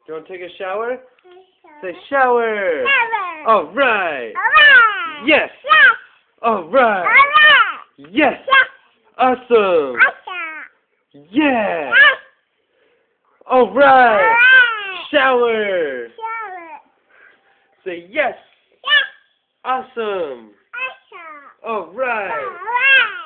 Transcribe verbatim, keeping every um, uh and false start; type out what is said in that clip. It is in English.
you want to take a shower? Say shower. Shower. All right. Alright. Yes. Yes. All right. Alright. Yes. Yes. Awesome. Awesome. Yeah. Yes. All right. Alright. Shower. Shower. Say yes. Yes. Awesome. Awesome. All right. Alright.